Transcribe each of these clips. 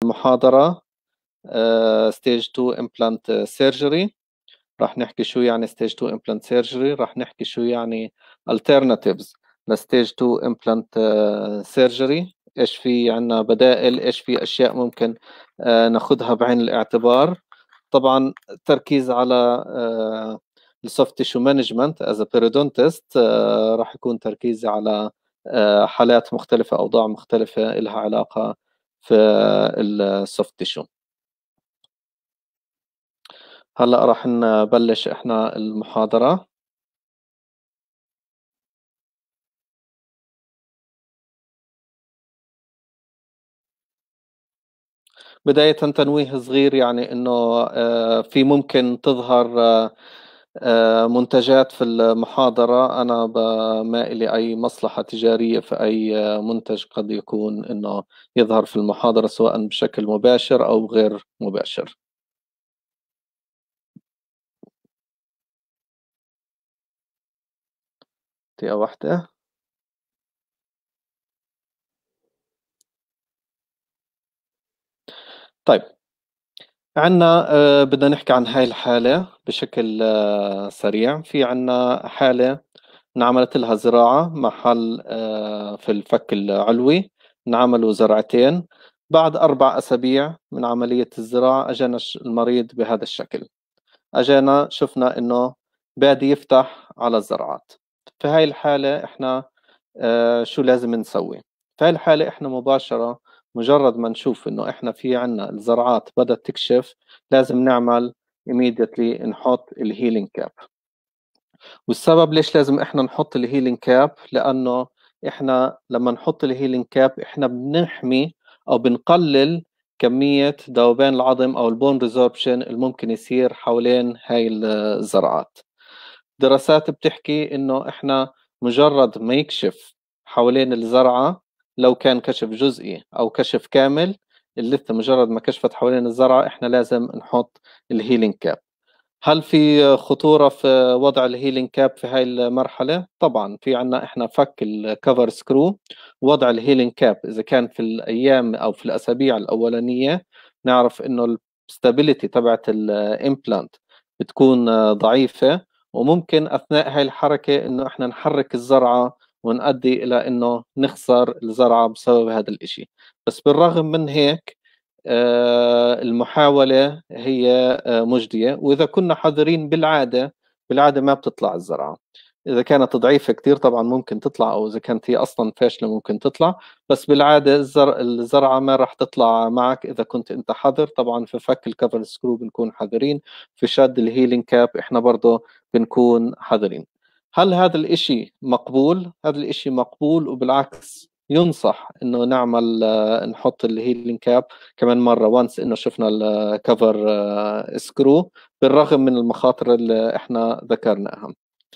محاضرة ستيج 2 implant surgery. راح نحكي شو يعني ستيج 2 implant surgery، راح نحكي شو يعني alternatives لستيج 2 implant surgery، ايش في عنا بدائل، ايش في اشياء ممكن ناخذها بعين الاعتبار. طبعا التركيز على السوفت تيشو مانجمنت از بيريدونتست، راح يكون تركيزي على حالات مختلفة، أوضاع مختلفة لها علاقة في السوفت تيشو. هلا راح نبلش احنا المحاضرة. بداية تنويه صغير، يعني انه في ممكن تظهر منتجات في المحاضرة. أنا ما إلي أي مصلحة تجارية في أي منتج قد يكون إنه يظهر في المحاضرة سواء بشكل مباشر أو غير مباشر. دقيقة واحدة. طيب، عنا بدنا نحكي عن هاي الحالة بشكل سريع. في عنا حالة انعملت لها زراعة محل في الفك العلوي، انعملوا زرعتين. بعد 4 أسابيع من عملية الزراعة أجانا المريض بهذا الشكل. أجانا شفنا إنه بادي يفتح على الزرعات. في هاي الحالة إحنا شو لازم نسوي؟ في هاي الحالة إحنا مباشرة مجرد ما نشوف إنه إحنا في عنا الزرعات بدأت تكشف، لازم نعمل immediately نحط الهيلينج كاب. والسبب ليش لازم إحنا نحط الهيلينج كاب؟ لأنه إحنا لما نحط الهيلينج كاب إحنا بنحمي أو بنقلل كمية ذوبان العظم أو البون ريزوربشن الممكن يصير حوالين هاي الزرعات. دراسات بتحكي إنه إحنا مجرد ما يكشف حوالين الزرعة، لو كان كشف جزئي أو كشف كامل، اللثة مجرد ما كشفت حوالين الزرعة إحنا لازم نحط الهيلينج كاب. هل في خطورة في وضع الهيلينج كاب في هاي المرحلة؟ طبعا في عنا احنا فك الكفر سكرو. وضع الهيلينج كاب إذا كان في الأيام أو في الأسابيع الأولانية نعرف إنه الستابيليتي تبعت الإمبلانت بتكون ضعيفة، وممكن أثناء هاي الحركة إنه احنا نحرك الزرعة ونؤدي إلى إنه نخسر الزرعة بسبب هذا الإشي. بس بالرغم من هيك المحاولة هي مجدية، وإذا كنا حذرين بالعادة ما بتطلع الزرعة. إذا كانت ضعيفة كتير طبعا ممكن تطلع، أو إذا كانت هي أصلا فاشلة ممكن تطلع. بس بالعادة الزرعة ما راح تطلع معك إذا كنت أنت حذر. طبعا في فك الكفر سكرو بنكون حذرين، في شد الهيلينج كاب إحنا برضه بنكون حذرين. هل هذا الإشي مقبول؟ هذا الإشي مقبول، وبالعكس ينصح إنه نعمل نحط الهيلينج كاب كمان مرة وانس إنه شفنا الكفر سكرو، بالرغم من المخاطر اللي إحنا ذكرناها.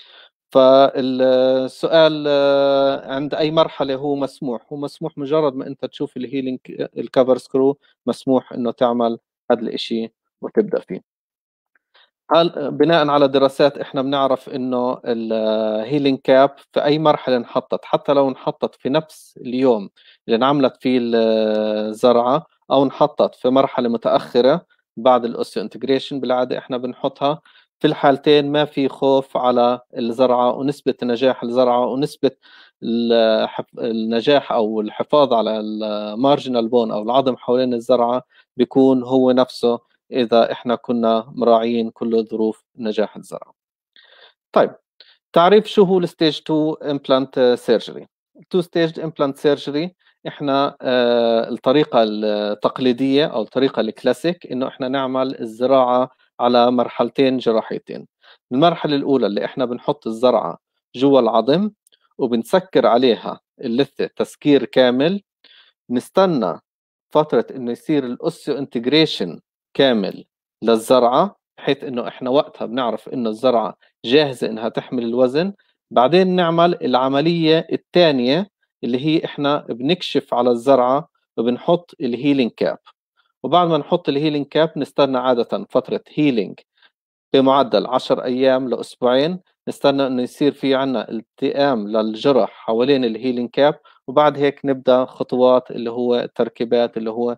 فالسؤال عند أي مرحلة هو مسموح؟ هو مسموح مجرد ما أنت تشوف الهيلينج الكفر سكرو، مسموح إنه تعمل هذا الإشي وتبدأ فيه. هل بناء على دراسات احنا بنعرف انه الهيلينج كاب في اي مرحله انحطت، حتى لو انحطت في نفس اليوم اللي انعملت فيه الزرعه او انحطت في مرحله متاخره بعد الاوسيو انتجريشن، بالعاده احنا بنحطها. في الحالتين ما في خوف على الزرعه، ونسبه نجاح الزرعه ونسبه النجاح او الحفاظ على المارجنال بون او العظم حوالين الزرعه بيكون هو نفسه إذا إحنا كنا مراعيين كل ظروف نجاح الزرع. طيب، تعريف شو هو الستيج 2 implant surgery. 2 stage implant surgery إحنا الطريقة التقليدية أو الطريقة الكلاسيك إنه إحنا نعمل الزراعة على مرحلتين جراحيتين. المرحلة الأولى اللي إحنا بنحط الزرعة جوا العظم وبنسكر عليها اللثة تسكير كامل. نستنى فترة إنه يصير الأوسيو انتجريشن كامل للزرعة، بحيث إنه إحنا وقتها بنعرف إنه الزرعة جاهزة إنها تحمل الوزن. بعدين نعمل العملية الثانية اللي هي إحنا بنكشف على الزرعة وبنحط الهيلينج كاب. وبعد ما نحط الهيلينج كاب نستنى عادة فترة هيلينج بمعدل 10 أيام لأسبوعين. نستنى إنه يصير في عنا التئام للجرح حوالين الهيلينج كاب، وبعد هيك نبدأ خطوات اللي هو التركيبات اللي هو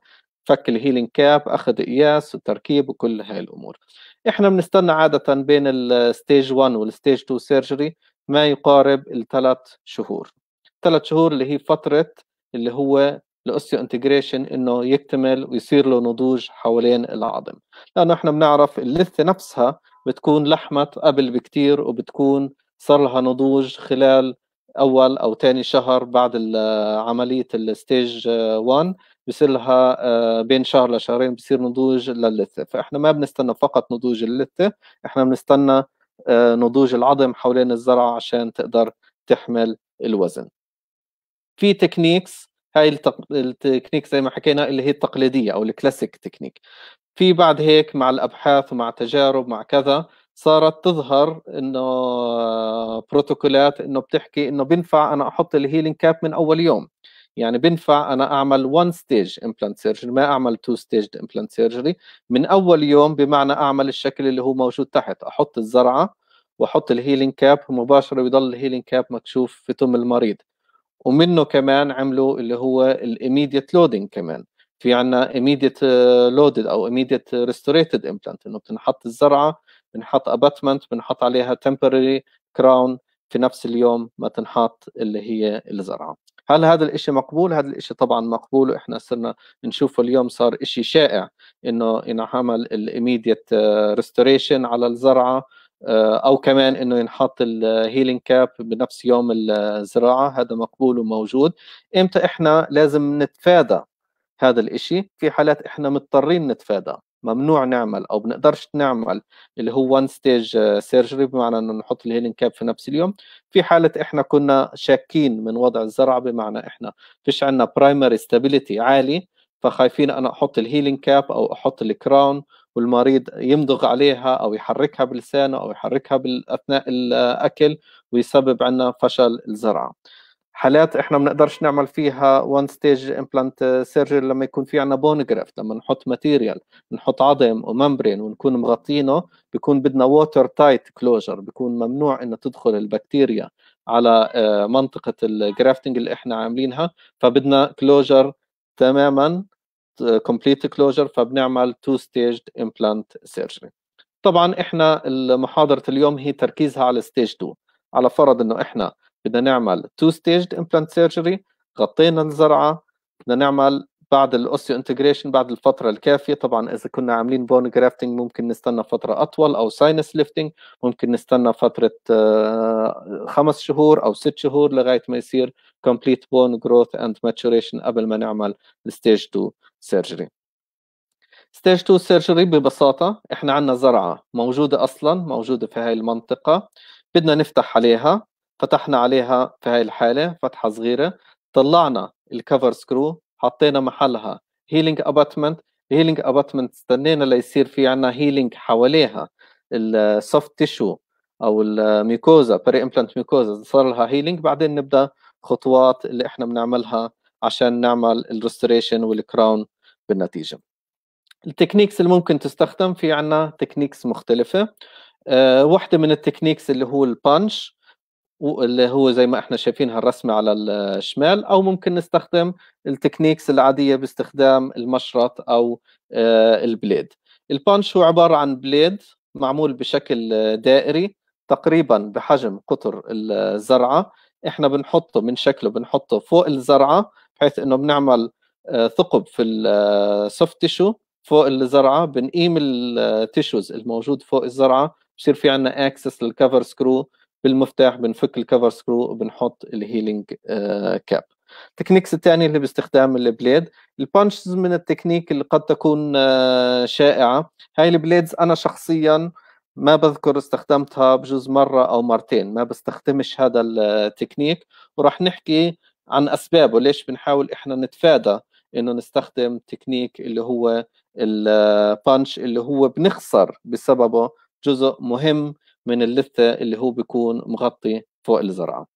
فك الهيلينج كاب، أخذ قياس وتركيب وكل هاي الأمور. إحنا بنستنى عادة بين الستيج 1 والستيج 2 سيرجري ما يقارب ال3 شهور. 3 شهور اللي هي فترة اللي هو الاوستيو انتجريشن انه يكتمل ويصير له نضوج حوالين العظم، لانه احنا بنعرف اللثه نفسها بتكون لحمت قبل بكتير وبتكون صار لها نضوج خلال اول او ثاني شهر بعد عمليه الستيج 1، بصير لها بين شهر لشهرين بصير نضوج للثه. فاحنا ما بنستنى فقط نضوج اللثه، احنا بنستنى نضوج العظم حوالين الزرعه عشان تقدر تحمل الوزن. في تكنيكس، هاي التكنيك زي ما حكينا اللي هي التقليديه او الكلاسيك تكنيك. في بعد هيك مع الابحاث ومع تجارب مع كذا صارت تظهر انه بروتوكولات انه بتحكي انه بينفع انا احط الهيلينج كاب من اول يوم. يعني بينفع انا اعمل 1 ستيج امبلانت سيرجري، ما اعمل 2 ستيج امبلانت سيرجري من اول يوم، بمعنى اعمل الشكل اللي هو موجود تحت، احط الزرعه واحط الهيلينج كاب مباشره، بيضل الهيلينج كاب مكشوف في تم المريض. ومنه كمان عملوا اللي هو الاميديت لودنج كمان. في عنا اميديت لودد او اميديت ريستوريتد امبلانت، انه بتنحط الزرعه، بنحط اباتمنت، بنحط عليها تمبرري كراون في نفس اليوم ما تنحط اللي هي الزرعه. هل هذا الاشي مقبول؟ هذا الاشي طبعا مقبول، واحنا صرنا نشوفه اليوم صار اشي شائع انه ينعمل الاميديت ريستوريشن على الزرعه، او كمان انه ينحط الهيلينج كاب بنفس يوم الزراعه. هذا مقبول وموجود. امتى احنا لازم نتفادى هذا الاشي؟ في حالات احنا مضطرين نتفادى، ممنوع نعمل او بنقدرش نعمل اللي هو 1 ستيج سيرجري، بمعنى انه نحط الهيلينج كاب في نفس اليوم. في حالة احنا كنا شاكين من وضع الزرعة، بمعنى احنا فيش عندنا برايمري ستابيليتي عالي، فخايفين انا احط الهيلينج كاب او احط الكراون والمريض يمضغ عليها او يحركها بلسانه او يحركها اثناء الاكل ويسبب عندنا فشل الزرعه. حالات احنا ما بنقدرش نعمل فيها 1 ستيج امبلانت سيرجري لما يكون في عندنا بون جرافت، لما نحط ماتيريال، نحط عظم وممبرين ونكون مغطينه، بيكون بدنا ووتر تايت كلوجر، بيكون ممنوع انه تدخل البكتيريا على منطقه الجرافتنج اللي احنا عاملينها، فبدنا كلوجر تماما كومبليت كلوجر، فبنعمل 2 ستيج امبلانت سيرجري. طبعا احنا محاضرة اليوم هي تركيزها على ستيج 2. على فرض انه احنا بدنا نعمل 2 ستيج امبلانت سيرجري، غطينا الزرعة، بدنا نعمل بعد الاوستيو انتجريشن بعد الفترة الكافية. طبعا اذا كنا عاملين بون جرافتنج ممكن نستنى فترة اطول، او ساينس ليفتنج ممكن نستنى فترة 5 شهور او 6 شهور لغاية ما يصير complete bone growth and maturation قبل ما نعمل الستيج 2 سيرجري. ستيج 2 سيرجري ببساطة احنا عندنا زرعة موجودة اصلا، موجودة في هاي المنطقة، بدنا نفتح عليها. فتحنا عليها في هاي الحالة فتحة صغيرة، طلعنا الكفر سكرو، حطينا محلها هيلينج اباتمنت. هيلينج اباتمنت استنينا ليصير في عندنا هيلينج حواليها السوفت تيشو او الميكوزا، بري امبلانت ميكوزا، صار لها هيلينج. بعدين نبدا خطوات اللي احنا بنعملها عشان نعمل الريستوريشن والكراون بالنتيجة. التكنيكس اللي ممكن تستخدم، في عنا تكنيكس مختلفة. واحدة من التكنيكس اللي هو البانش، اللي هو زي ما احنا شايفين هالرسمة على الشمال، او ممكن نستخدم التكنيكس العادية باستخدام المشرط او البليد. البانش هو عبارة عن بليد معمول بشكل دائري تقريبا بحجم قطر الزرعة. احنا بنحطه من شكله بنحطه فوق الزرعة، بحيث انه بنعمل ثقب في السوفت تيشو فوق الزرعة، بنقيم التيشوز الموجود فوق الزرعة، بصير في عندنا اكسس للكفر سكرو، بالمفتاح بنفك الكفر سكرو وبنحط الهيلينج كاب. التكنيكس الثاني اللي باستخدام البليد. البانشز من التكنيك اللي قد تكون شائعة. هاي البليدز أنا شخصيا ما بذكر استخدمتها، بجوز مرة أو مرتين، ما بستخدمش هذا التكنيك، وراح نحكي عن أسبابه ليش بنحاول إحنا نتفادى إنه نستخدم تكنيك اللي هو البانش، اللي هو بنخسر بسببه جزء مهم من اللثة اللي هو بيكون مغطي فوق الزرعة.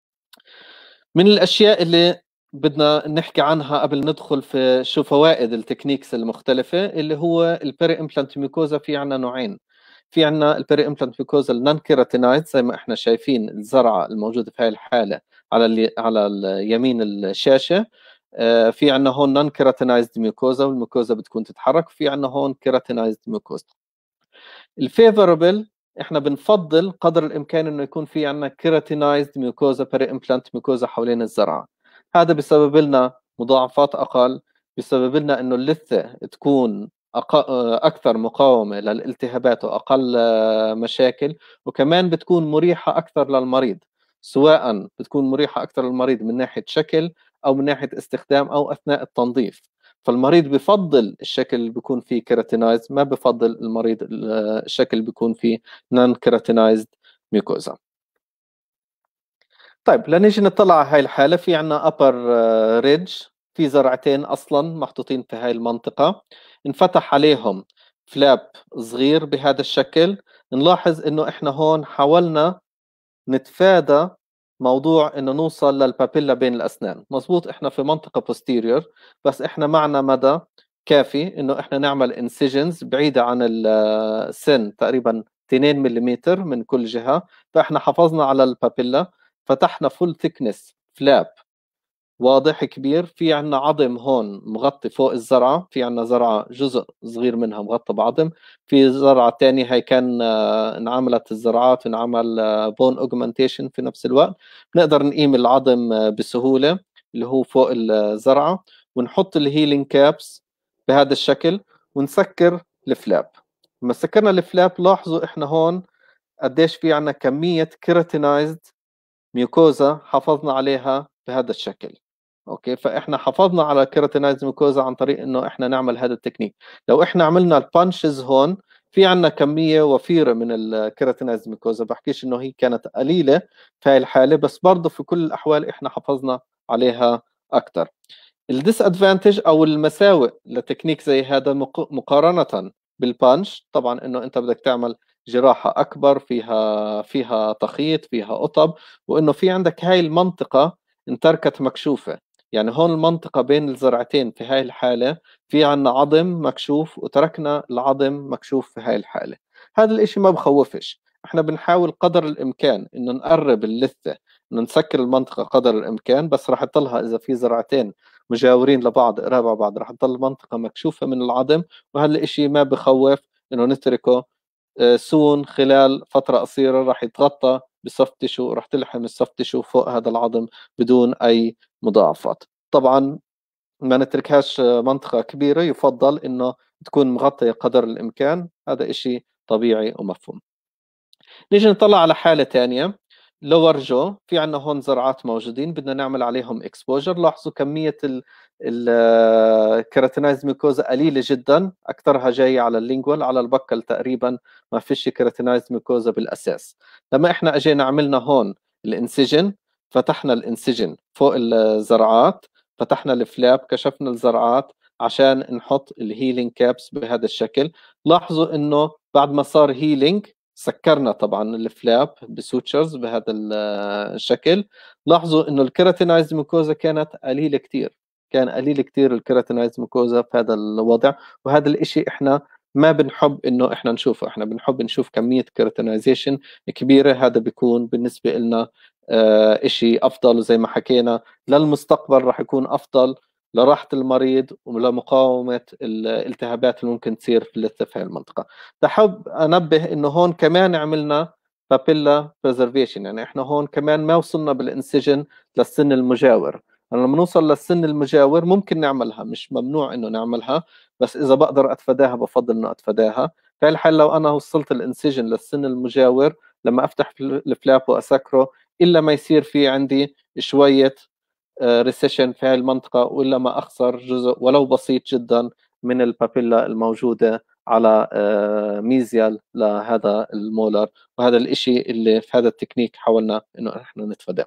من الأشياء اللي بدنا نحكي عنها قبل ندخل في شو فوائد التكنيكس المختلفة، اللي هو البيري امبلانت ميكوزا. في عنا نوعين. في عنا البيري امبلانت ميكوزا النون كيراتينايد زي ما احنا شايفين الزرعة الموجودة في هاي الحالة على اليمين الشاشة، في عندنا هون نون كيراتينايزد ميوكوزا، والميوكوزا بتكون تتحرك. في عندنا هون كيراتينايزد ميوكوزا. الفيفوربل احنا بنفضل قدر الامكان انه يكون في عندنا كيراتينايزد ميوكوزا بري امبلانت ميوكوزا حوالين الزرعه. هذا بسبب لنا مضاعفات اقل، بسبب لنا انه اللثه تكون اكثر مقاومه للالتهابات واقل مشاكل، وكمان بتكون مريحه اكثر للمريض، سواء بتكون مريحه اكثر للمريض من ناحيه شكل او من ناحيه استخدام او اثناء التنظيف. فالمريض بفضل الشكل اللي بيكون فيه كيراتينايز، ما بفضل المريض الشكل اللي بيكون فيه نون كيراتينايزد ميوكوزا. طيب لنيجي نطلع على هاي الحالة. في عنا upper ridge، في زرعتين أصلا محطوطين في هاي المنطقة، انفتح عليهم فلاب صغير بهذا الشكل. نلاحظ إنه إحنا هون حاولنا نتفادى موضوع انه نوصل للبابيلا بين الاسنان. مزبوط احنا في منطقة posterior، بس احنا معنا مدى كافي انه احنا نعمل انسيجنز بعيدة عن السن، تقريبا 2 ملم من كل جهة. فاحنا حافظنا على البابيلا، فتحنا فول ثيكنس فلاب واضح كبير. في عنا عظم هون مغطي فوق الزرعة، في عنا زرعة جزء صغير منها مغطى بعظم، في زرعة تانية هي كان انعملت الزرعات ونعمل بون اوجمنتيشن في نفس الوقت. نقدر نقيم العظم بسهولة اللي هو فوق الزرعة، ونحط الهيلينج كابس بهذا الشكل ونسكر الفلاب. لما سكرنا الفلاب لاحظوا احنا هون قديش في عنا كمية كيراتينايزد ميوكوزا حافظنا عليها بهذا الشكل. اوكي، فاحنا حافظنا على كيراتينايز ميوكوزا عن طريق انه احنا نعمل هذا التكنيك. لو احنا عملنا البانشز هون، في عندنا كميه وفيره من الكيراتينايز ميوكوزا، بحكيش انه هي كانت قليله في هاي الحاله، بس برضه في كل الاحوال احنا حافظنا عليها اكثر. الديس ادفانتج او المساوئ لتكنيك زي هذا مقارنه بالبانش، طبعا انه انت بدك تعمل جراحه اكبر، فيها تخيط، فيها قطب، وانه في عندك هاي المنطقه انتركت مكشوفه. يعني هون المنطقه بين الزرعتين في هاي الحاله في عندنا عظم مكشوف، وتركنا العظم مكشوف في هاي الحاله. هذا الاشي ما بخوفش. احنا بنحاول قدر الامكان انه نقرب اللثه، انه نسكر المنطقه قدر الامكان، بس راح تضلها اذا في زرعتين مجاورين لبعض قراب على بعض راح تضل منطقة مكشوفة من العظم. وهذا الاشي ما بخوف انه نتركه. سون خلال فترة قصيرة راح يتغطى بسوفت تيشو، راح تلحم السوفت تيشو فوق هذا العظم بدون اي مضاعفات. طبعا ما نتركهاش منطقة كبيرة، يفضل انه تكون مغطية قدر الامكان. هذا اشي طبيعي ومفهوم. نيجي نطلع على حالة تانية. لور جو، في عنا هون زرعات موجودين بدنا نعمل عليهم اكسبوجر. لاحظوا كمية الكيراتينايز ميكوزا قليلة جدا، أكثرها جاية على اللينجوال، على البكل تقريبا ما فيش كيراتينايز ميكوزا بالأساس. لما إحنا أجينا عملنا هون الانسجن، فتحنا الانسجن فوق الزرعات، فتحنا الفلاب، كشفنا الزرعات عشان نحط الهيلينج كابس بهذا الشكل. لاحظوا إنه بعد ما صار هيلينج سكرنا طبعا الفلاب بسوتشرز بهذا الشكل. لاحظوا انه الكيراتينايز ميكوزا كانت قليله كثير، كان قليل كثير الكيراتينايز ميكوزا في هذا الوضع. وهذا الاشي احنا ما بنحب انه احنا نشوفه، احنا بنحب نشوف كميه كيراتينايزيشن كبيره. هذا بيكون بالنسبه لنا اشي افضل، وزي ما حكينا للمستقبل راح يكون افضل لراحة المريض ولمقاومة الالتهابات اللي ممكن تصير في اللثة في هاي المنطقة. بحب انبه انه هون كمان عملنا بابيلا بريزرفيشن، يعني احنا هون كمان ما وصلنا بالانسجن للسن المجاور. لما نوصل للسن المجاور ممكن نعملها، مش ممنوع انه نعملها، بس اذا بقدر اتفاداها بفضل انه اتفاداها. في الحال لو انا وصلت الانسجن للسن المجاور، لما افتح الفلاب واسكره، الا ما يصير في عندي شويه ريسيشن في هذه المنطقة، وإلا ما أخسر جزء ولو بسيط جدا من البابيلا الموجودة على ميزيال لهذا المولر. وهذا الإشي اللي في هذا التكنيك حاولنا إنه إحنا نتفاداه.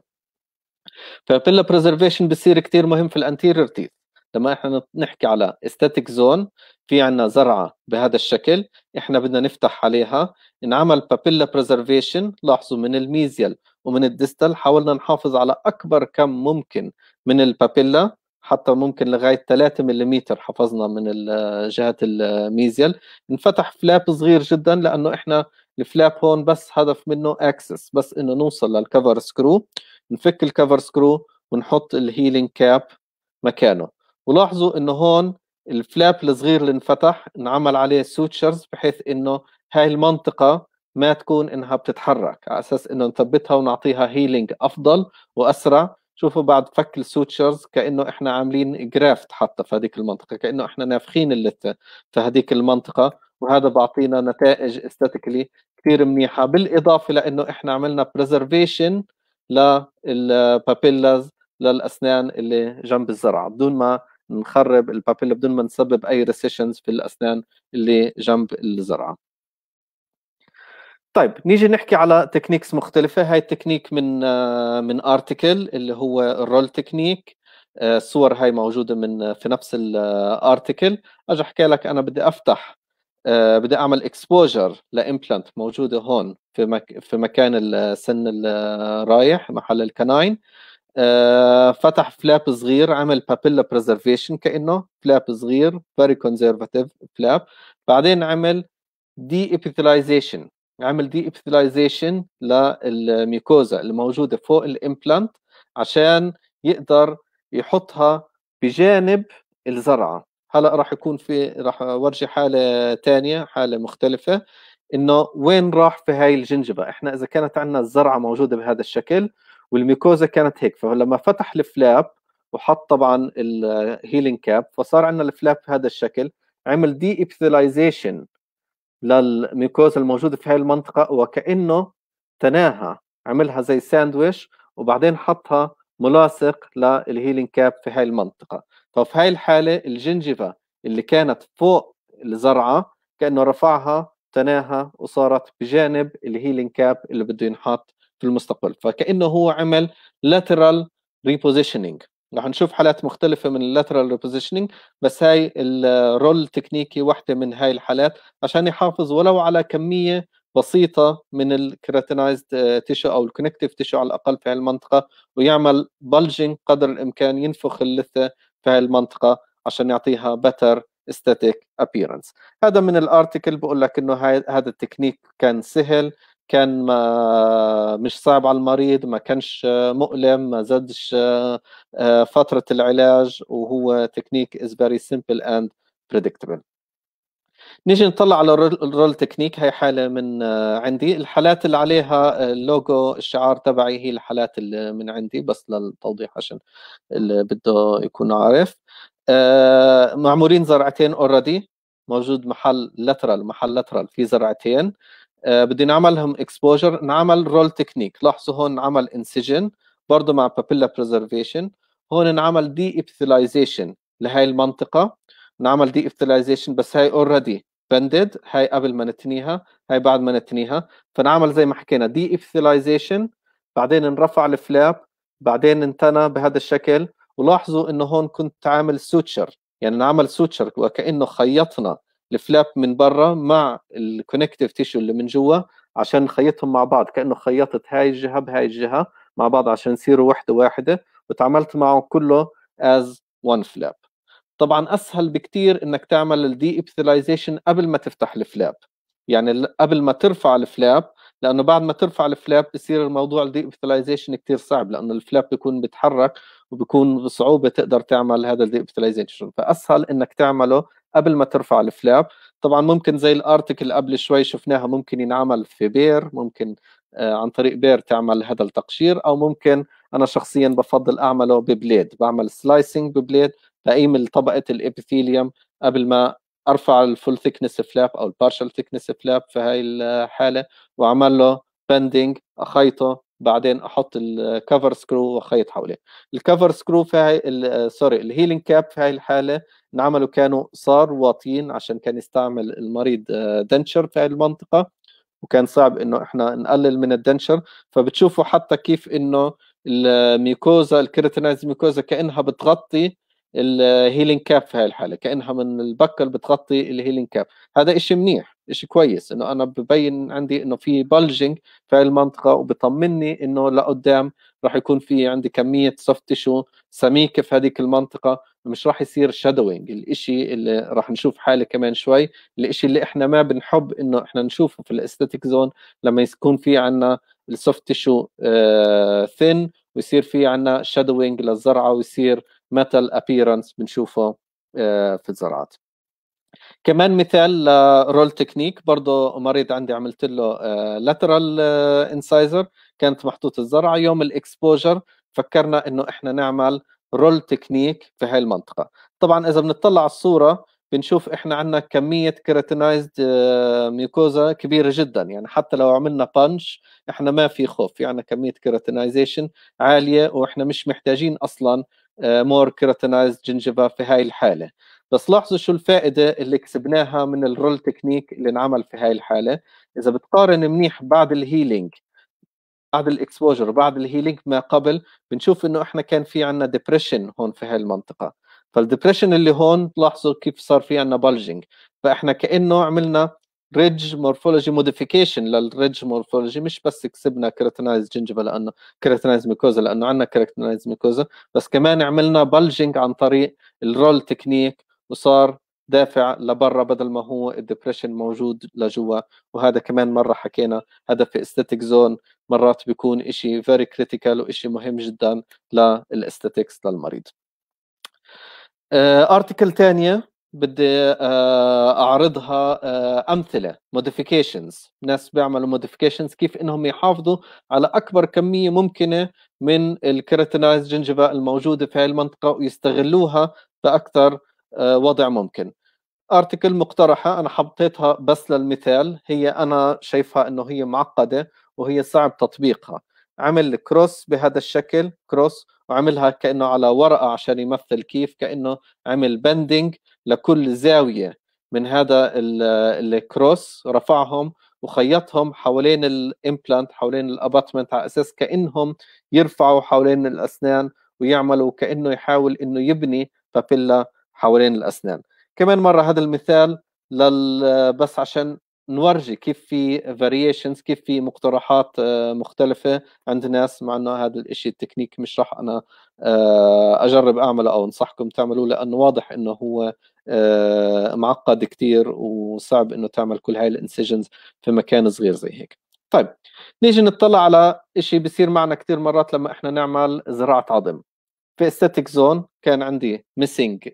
فبيلا بريزرفيشن بصير كتير مهم في الانتيريور تيث. لما احنا نحكي على استاتيك زون، في عنا زرعة بهذا الشكل احنا بدنا نفتح عليها، انعمل بابيلا بريزرفيشن. لاحظوا من الميزيال ومن الديستال حاولنا نحافظ على اكبر كم ممكن من البابيلا، حتى ممكن لغاية 3 ملم حفظنا من جهة الميزيال. انفتح فلاب صغير جدا لانه احنا الفلاب هون بس هدف منه اكسس، بس انه نوصل للكفر سكرو. نفك الكفر سكرو ونحط الهيلينج كاب مكانه. ولاحظوا انه هون الفلاب الصغير اللي انفتح انعمل عليه سوتشرز بحيث انه هاي المنطقة ما تكون انها بتتحرك، على اساس انه نثبتها ونعطيها هيلينج افضل واسرع. شوفوا بعد فك السوتشرز كانه احنا عاملين جرافت حتى في هذيك المنطقة، كانه احنا نافخين اللثة في هذيك المنطقة، وهذا بعطينا نتائج استاتيكلي كثير منيحة. بالاضافة لانه احنا عملنا بريزرفيشن للبابيلاز للاسنان اللي جنب الزرعه بدون ما نخرب البابيلا، بدون ما نسبب اي ريسيشنز في الاسنان اللي جنب الزرعه. طيب نيجي نحكي على تكنيكس مختلفه. هاي التكنيك من ارتكل اللي هو الرول تكنيك. الصور هاي موجوده في نفس الارتكل. اجي احكي لك انا بدي افتح، بدي اعمل اكسبوجر لامبلانت موجوده هون في مكان السن الرايح محل الكناين. فتح فلاب صغير، عمل بابيلا بريزرفيشن كانه فلاب صغير فيري كونزرفاتيف فلاب. بعدين عمل دي ابيثلايزيشن، عمل دي ابيثلايزيشن للميكوزا الموجوده فوق الامبلانت عشان يقدر يحطها بجانب الزرعه. هلا راح اورجي حاله ثانيه، حاله مختلفه، انه وين راح في هاي الجنجبه. احنا اذا كانت عندنا الزرعه موجوده بهذا الشكل والميكوزا كانت هيك، فلما فتح الفلاب وحط طبعا الهيلينج كاب فصار عندنا الفلاب بهذا الشكل، عمل دي ابيثلايزيشن للميكوزا الموجوده في هاي المنطقه وكانه تناها، عملها زي ساندويش وبعدين حطها ملاصق للهيلينج كاب في هاي المنطقه. ففي هاي الحاله الجنجفه اللي كانت فوق الزرعه كانه رفعها تناها وصارت بجانب الهيلينج كاب اللي بده ينحط في المستقبل، فكانه هو عمل lateral repositioning. رح نشوف حالات مختلفه من اللاترال ريبوزيشننج، بس هاي الرول تكنيكي واحده من هاي الحالات عشان يحافظ ولو على كميه بسيطه من الكيراتينايزد تيشو او الكونكتيف تيشو على الاقل في هاي المنطقه، ويعمل بلجنج قدر الامكان، ينفخ اللثه في هاي المنطقه عشان يعطيها better aesthetic appearance. هذا من الارتكل بقول لك انه هذا التكنيك كان سهل، كان ما مش صعب على المريض، ما كانش مؤلم، ما زادش فترة العلاج، وهو تكنيك is very simple and predictable. نيجي نطلع على الرول تكنيك. هي حالة من عندي. الحالات اللي عليها اللوجو الشعار تبعي هي الحالات اللي من عندي، بس للتوضيح عشان اللي بده يكون عارف. معمولين زرعتين اوريدي، موجود محل لاترال في زرعتين. بدي نعملهم اكسبوجر، نعمل رول تكنيك. لاحظوا هون نعمل انسجن برضه مع بابيلا بريزرفيشن، هون نعمل دي ابثلايزيشن لهي المنطقة، نعمل دي ابثلايزيشن بس هاي اوريدي بندد، هاي قبل ما نتنيها، هاي بعد ما نتنيها. فنعمل زي ما حكينا دي ابثلايزيشن، بعدين نرفع الفلاب، بعدين ننتنى بهذا الشكل. ولاحظوا انه هون كنت عامل سوتشر، يعني نعمل سوتشر وكأنه خيطنا الفلاب من برا مع الكونكتيف تيشو اللي من جوا عشان نخيطهم مع بعض، كأنه خيطت هاي الجهة بهاي الجهة مع بعض عشان يصيروا وحدة واحدة، وتعاملت معه كله as one flap. طبعا اسهل بكتير انك تعمل الدي ابثلايزيشن قبل ما تفتح الفلاب، يعني قبل ما ترفع الفلاب، لانه بعد ما ترفع الفلاب بصير الموضوع الدي ابثلايزيشن كثير صعب، لانه الفلاب بيكون بيتحرك وبيكون بصعوبه تقدر تعمل هذا الدي ابثلايزيشن. فاسهل انك تعمله قبل ما ترفع الفلاب. طبعا ممكن زي الارتكل قبل شوي شفناها، ممكن ينعمل في بير، ممكن عن طريق بير تعمل هذا التقشير، او ممكن انا شخصيا بفضل اعمله ببليد، بعمل سلايسنج ببليد تقييم طبقه الابيثيليوم قبل ما ارفع الفول ثيكنس فلاب او البارشل ثيكنس فلاب في هاي الحاله، واعمل له بندنج، اخيطه، بعدين احط الكفر سكرو واخيط حواليه. الكفر سكرو في هاي سوري الهيلينج كاب في هاي الحاله نعمله كانوا صار واطيين عشان كان يستعمل المريض دنشر في هاي المنطقه، وكان صعب انه احنا نقلل من الدنشر. فبتشوفوا حتى كيف انه الميكوزا الكيراتينايز ميكوزا كانها بتغطي الهيلينج كاب في هاي الحاله، كانها من البكل بتغطي الهيلينج كاب. هذا إشي منيح، إشي كويس انه انا ببين عندي انه في بلجنج في هاي المنطقه، وبطمني انه لقدام راح يكون في عندي كميه سوفت تيشو سميكه في هذيك المنطقه، مش راح يصير شادوينج. الإشي اللي راح نشوف حاله كمان شوي، الإشي اللي احنا ما بنحب انه احنا نشوفه في الاستاتيك زون، لما يكون في عندنا السوفت تيشو ثين ويصير في عندنا شادوينج للزرعه ويصير metal appearance بنشوفه في الزراعات. كمان مثال رول تكنيك، برضه مريض عندي عملت له لاترال انسايزر، كانت محطوط الزرعه، يوم الاكسبوجر فكرنا انه احنا نعمل رول تكنيك في هاي المنطقه. طبعا اذا بنطلع على الصوره بنشوف احنا عندنا كميه كيراتينايزد ميوكوزا كبيره جدا، يعني حتى لو عملنا بانش احنا ما في خوف، يعني كميه كيراتينايزيشن عاليه واحنا مش محتاجين اصلا مور كيراتينايزد جنجيفا في هاي الحاله. بس لاحظوا شو الفائدة اللي كسبناها من الرول تكنيك اللي انعمل في هاي الحالة. إذا بتقارن منيح بعد الهيلينج، بعد الاكسبوجر، بعد الهيلينج ما قبل، بنشوف انه احنا كان في عندنا ديبريشن هون في هاي المنطقة. فالديبريشن اللي هون تلاحظوا كيف صار في عندنا بلجنج، فاحنا كأنه عملنا ريدج مورفولوجي موديفيكيشن للريدج مورفولوجي، مش بس كسبنا كيراتينايز جنجفا لانه كيراتينايز ميكوزا لانه عندنا كيراتينايز ميكوزا، بس كمان عملنا بلجنج عن طريق الرول تكنيك، وصار دافع لبرا بدل ما هو الديبريشن موجود لجوا. وهذا كمان مرة حكينا هذا في استاتيك زون مرات بيكون إشي very critical وإشي مهم جدا للاستاتيكس للمريض. ارتكل تانية بدي اعرضها امثله موديفيكيشنز، ناس بيعملوا موديفيكيشنز كيف انهم يحافظوا على اكبر كميه ممكنه من الكيراتينايز جنجفا الموجوده في هذه المنطقه ويستغلوها باكثر وضع ممكن. ارتكل مقترحة أنا حطيتها بس للمثال، هي أنا شايفها أنه هي معقدة وهي صعب تطبيقها. عمل كروس بهذا الشكل، كروس، وعملها كأنه على ورقة عشان يمثل كيف كأنه عمل بندنج لكل زاوية من هذا الكروس، رفعهم وخيطهم حوالين الامبلانت، حوالين الاباتمنت، على أساس كأنهم يرفعوا حوالين الأسنان ويعملوا كأنه يحاول أنه يبني بابيلا حوالين الأسنان. كمان مرة هذا المثال بس عشان نورجي كيف في variations، كيف في مقترحات مختلفة عند ناس، مع انه هذا الاشي التكنيك مش راح انا اجرب اعمله او انصحكم تعملوه، لانه واضح انه هو معقد كتير وصعب انه تعمل كل هاي الانسيجنز في مكان صغير زي هيك. طيب نيجي نطلع على اشي بيصير معنا كتير مرات لما احنا نعمل زراعة عظم. في استاتيك زون كان عندي ميسنج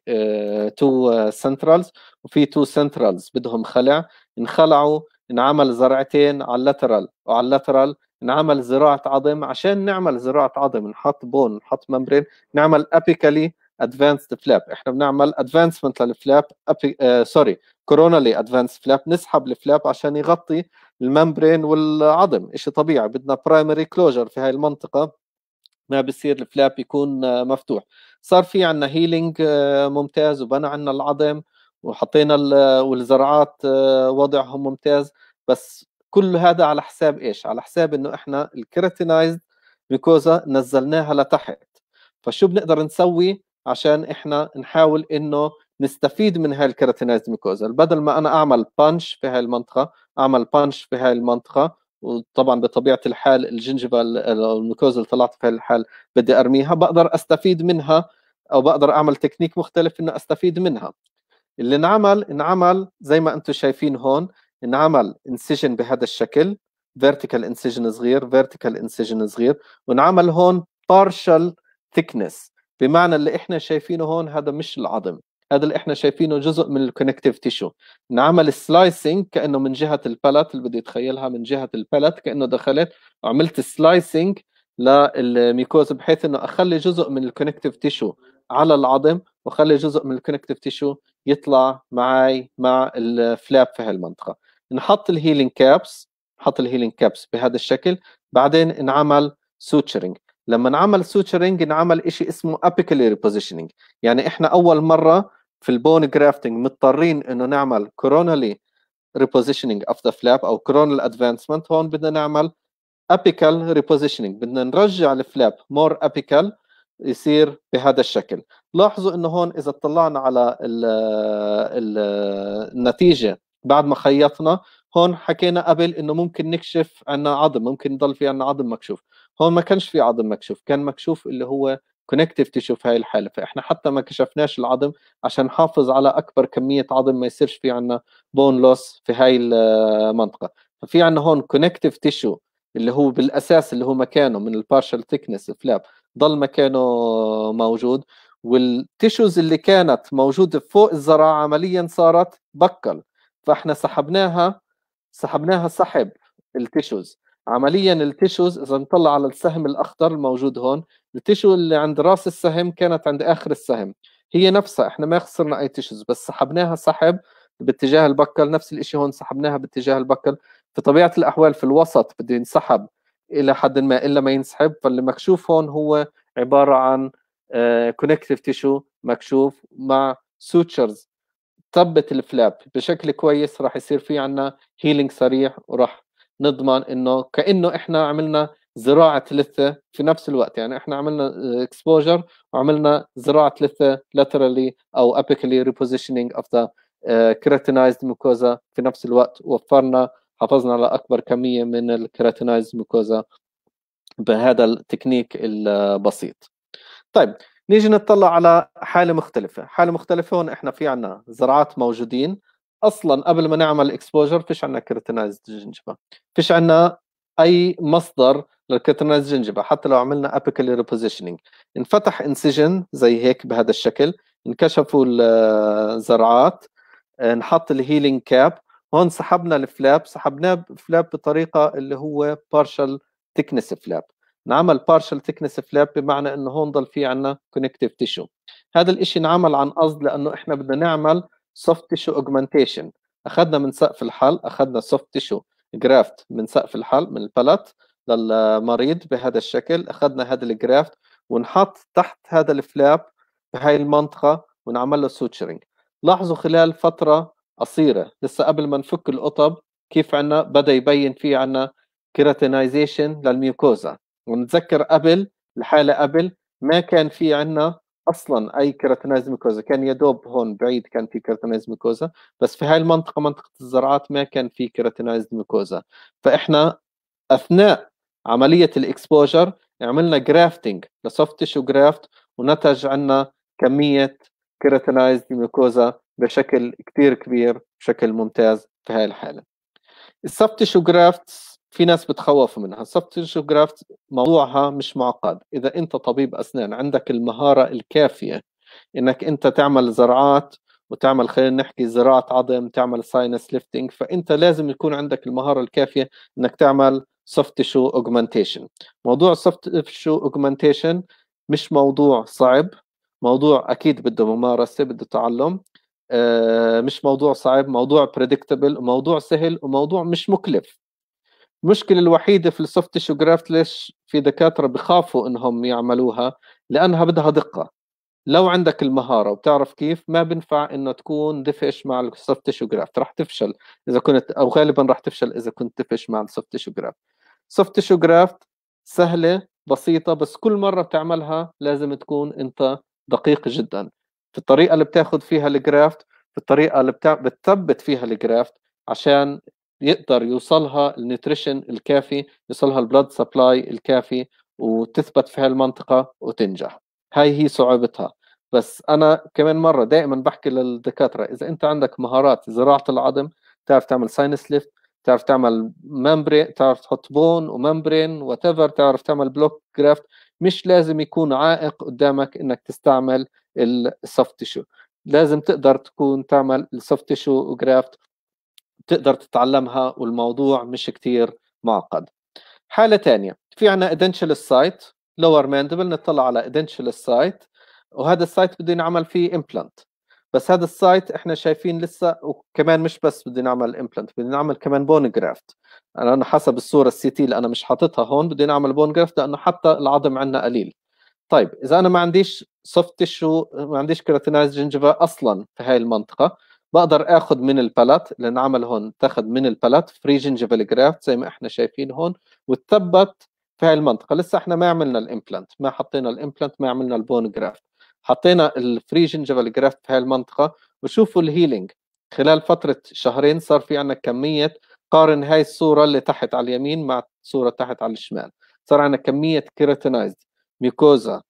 تو سنترالز، وفي تو سنترالز بدهم خلع، انخلعوا، انعمل زرعتين على اللاترال، وعلى اللاترال انعمل زراعة عظم. عشان نعمل زراعة عظم نحط بون، نحط ممبرين، نعمل ابيكالي ادفانسد فلاب. احنا بنعمل ادفانسمنت للفلاب، سوري، كورونالي ادفانس فلاب، نسحب الفلاب عشان يغطي الممبرين والعظم. اشي طبيعي، بدنا برايمري كلوجر في هاي المنطقة، ما بصير الفلاب يكون مفتوح. صار في عنا هيلينج ممتاز، وبنى عنا العظم، وحطينا والزرعات وضعهم ممتاز. بس كل هذا على حساب ايش؟ على حساب انه احنا الكيراتينايزد ميكوزا نزلناها لتحت. فشو بنقدر نسوي عشان احنا نحاول انه نستفيد من هاي الكيراتينايزد ميكوزا؟ بدل ما انا اعمل بانش في هاي المنطقة، اعمل بانش في هاي المنطقة، وطبعا بطبيعه الحال الجنجفا الميكوزا اللي طلعت في الحال بدي ارميها، بقدر استفيد منها او بقدر اعمل تكنيك مختلف انه استفيد منها. اللي انعمل زي ما انتم شايفين هون، انعمل انسجن بهذا الشكل، فيرتيكال انسجن صغير، فيرتيكال انسجن صغير، وانعمل هون بارشل ثيكنس، بمعنى اللي احنا شايفينه هون هذا مش العظم، هذا اللي احنا شايفينه جزء من الكونكتيف تيشو. انعمل سلايسنج كانه من جهه البالات، اللي بدي اتخيلها من جهه البالات كانه دخلت وعملت سلايسنج للميكوز، بحيث انه اخلي جزء من الكونكتيف تيشو على العظم، واخلي جزء من الكونكتيف تيشو يطلع معي مع الفلاب في هالمنطقة. نحط الهيلينج كابس، نحط الهيلينج كابس بهذا الشكل، بعدين انعمل سوتشرنج. لما نعمل سوتشرنج انعمل إشي اسمه apically repositioning، يعني احنا أول مرة في البون جرافتنج مضطرين انه نعمل coronally repositioning of the flap او coronal advancement. هون بدنا نعمل apical repositioning، بدنا نرجع الفلاب more apical، يصير بهذا الشكل. لاحظوا انه هون اذا اطلعنا على النتيجة بعد ما خيطنا، هون حكينا قبل انه ممكن نكشف عنا عظم، ممكن يضل في عنا عظم مكشوف. هون ما كانش في عظم مكشوف، كان مكشوف اللي هو كونكتيف تيشو في هاي الحالة. فاحنا حتى ما كشفناش العظم عشان نحافظ على اكبر كمية عظم، ما يصيرش في عنا بون لوس في هاي المنطقة. ففي عنا هون كونكتيف تيشو اللي هو بالاساس اللي هو مكانه من البارشل ثيكنس فلاب ضل مكانه موجود، والتيشوز اللي كانت موجودة فوق الزراعة عمليا صارت بكل، فاحنا سحبناها سحب التيشوز. عمليا التيشوز اذا نطلع على السهم الاخضر الموجود هون، التيشو اللي عند راس السهم كانت عند اخر السهم، هي نفسها احنا ما خسرنا اي تيشوز، بس سحبناها سحب باتجاه البكل. نفس الشيء هون سحبناها باتجاه البكل. في طبيعة الاحوال في الوسط بده ينسحب الى حد ما الا ما ينسحب، فاللي مكشوف هون هو عبارة عن كونكتيف تيشو مكشوف مع سوتشرز ثبت الفلاب بشكل كويس. راح يصير في عنا هيلينج سريع، وراح نضمن انه كانه احنا عملنا زراعه لثه في نفس الوقت. يعني احنا عملنا اكسبوجر وعملنا زراعه لثه laterally او apically repositioning of the keratinized mucosa في نفس الوقت. وفرنا حافظنا على اكبر كميه من الكيراتينايزد ميكوزا بهذا التكنيك البسيط. طيب نيجي نطلع على حالة مختلفة. هون احنا في عنا زرعات موجودين اصلا قبل ما نعمل اكسبوجر، فيش عنا كيراتينايزد جنجبة، فيش عنا اي مصدر للكيراتينايزد جنجبة. حتى لو عملنا ابيكال ريبوزيشننج انفتح انسجن زي هيك بهذا الشكل، انكشفوا الزرعات، نحط الهيلينج كاب. هون سحبنا الفلاب، سحبناه فلاب بطريقة اللي هو بارشل تكنس فلاب. نعمل بارشل تكنس فلاب بمعنى انه هون ضل في عنا كونكتيف تيشو. هذا الاشي انعمل عن قصد لانه احنا بدنا نعمل سوفت تيشو اوجمانتيشن. اخذنا من سقف الحل، اخذنا سوفت تيشو جرافت من سقف الحل من البلت للمريض بهذا الشكل. اخذنا هذا الجرافت ونحط تحت هذا الفلاب بهاي المنطقة ونعمل له سوتشرنج. لاحظوا خلال فترة قصيرة لسه قبل ما نفك القطب كيف عنا بدأ يبين في عنا كيراتينايزيشن للميوكوزا. ونتذكر قبل الحالة قبل ما كان في عنا اصلا اي كيراتينايز ميكوزا، كان يا دوب هون بعيد كان في كيراتينايز ميكوزا، بس في هاي المنطقة منطقة الزرعات ما كان في كيراتينايز ميكوزا. فاحنا اثناء عملية الاكسبوجر عملنا جرافتنج لسوفت تيشو جرافت، ونتج عنا كمية كيراتينايز ميكوزا بشكل كثير كبير بشكل ممتاز في هاي الحالة. السوفت تيشو جرافت في ناس بتخوف منها. السوفت تيشو جرافت موضوعها مش معقد اذا انت طبيب اسنان عندك المهارة الكافية انك انت تعمل زرعات وتعمل، خلينا نحكي زراعة عظم، تعمل ساينس ليفتنج، فانت لازم يكون عندك المهارة الكافية انك تعمل سوفت تيشو اوجمانتيشن. موضوع السوفت تيشو اوجمانتيشن مش موضوع صعب، موضوع اكيد بده ممارسة بده تعلم. مش موضوع صعب، موضوع بريدكتبل وموضوع سهل وموضوع مش مكلف. المشكلة الوحيدة في السوفت تيشو جرافت ليش في دكاترة بخافوا انهم يعملوها؟ لانها بدها دقة. لو عندك المهارة وبتعرف كيف، ما بنفع انه تكون دفش مع السوفت تيشو جرافت، راح تفشل اذا كنت، او غالبا راح تفشل اذا كنت دفش مع السوفت تيشو جرافت. سوفت تيشو جرافت سهلة بسيطة، بس كل مرة بتعملها لازم تكون انت دقيق جدا في الطريقة اللي بتاخذ فيها الجرافت، في الطريقة اللي بتثبت فيها الجرافت، عشان يقدر يوصلها النيوتريشن الكافي، يوصلها البلد سبلاي الكافي، وتثبت في هالمنطقة وتنجح. هاي هي صعوبتها. بس أنا كمان مرة دائما بحكي للدكاترة إذا أنت عندك مهارات زراعة العظم، تعرف تعمل ساينس ليفت، تعرف تعمل ممبرين، تعرف تحط بون وممبرين واتيفر، تعرف تعمل بلوك جرافت، مش لازم يكون عائق قدامك إنك تستعمل السوفت تيشو. لازم تقدر تكون تعمل السوفت تيشو جرافت، تقدر تتعلمها، والموضوع مش كتير معقد. حالة تانية في عنا edentulous سايت lower mandible، نطلع على edentulous سايت، وهذا السايت بده ينعمل فيه implant. بس هذا السايت احنا شايفين لسه، وكمان مش بس بده نعمل implant، بدنا نعمل كمان بون جرافت. انا حسب الصورة السي تي اللي انا مش حاططها هون بدي نعمل بون جرافت لانه حتى العظم عندنا قليل. طيب اذا انا ما عنديش سوفت تيشو، ما عنديش كيراتينايز جنجفا اصلا في هاي المنطقه، بقدر اخذ من البلات اللي انعمل هون، تاخذ من البلات فري جنجفال جرافت زي ما احنا شايفين هون، وتثبت في هاي المنطقه. لسه احنا ما عملنا الامبلانت، ما حطينا الامبلانت، ما عملنا البون جرافت، حطينا الفري جنجفال جرافت في هاي المنطقه. وشوفوا الهيلينج خلال فتره شهرين صار في عندنا كميه، قارن هاي الصوره اللي تحت على اليمين مع الصوره تحت على الشمال، صار عندنا كميه كيراتينايزد ميكوزا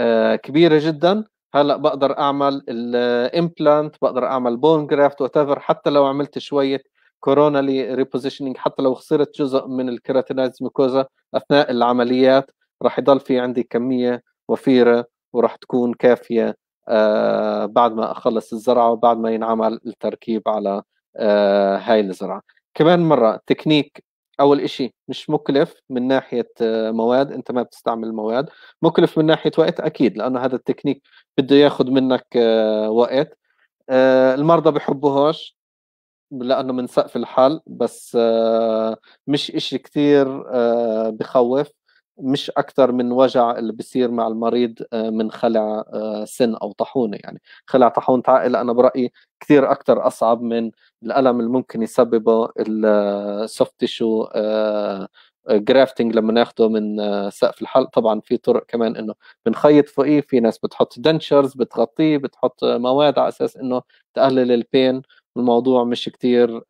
كبيره جدا. هلا بقدر اعمل الامبلانت، بقدر اعمل بون جرافت وات، حتى لو عملت شويه كورونالي ريبوزيشننج، حتى لو خسرت جزء من الكيراتينايز ميكوزا اثناء العمليات، راح يضل في عندي كميه وفيره وراح تكون كافيه بعد ما أخلص الزرعة وبعد ما ينعمل التركيب على هاي الزرعة. كمان مرة تكنيك، أول إشي مش مكلف من ناحية مواد، أنت ما بتستعمل مواد. مكلف من ناحية وقت أكيد، لأنه هذا التكنيك بده ياخد منك وقت. المرضى بحبوهاش لأنه من سقف الحال، بس مش إشي كتير بخوف، مش أكثر من وجع اللي بصير مع المريض من خلع سن أو طاحونة. يعني خلع طاحونة عائلة أنا برأيي كثير أكثر أصعب من الألم اللي ممكن يسببه السوفت تيشو جرافتنج لما ناخده من سقف الحلق. طبعا في طرق كمان انه بنخيط فوقيه، في ناس بتحط دنشرز بتغطيه، بتحط مواد على اساس انه تقلل البين. الموضوع مش كتير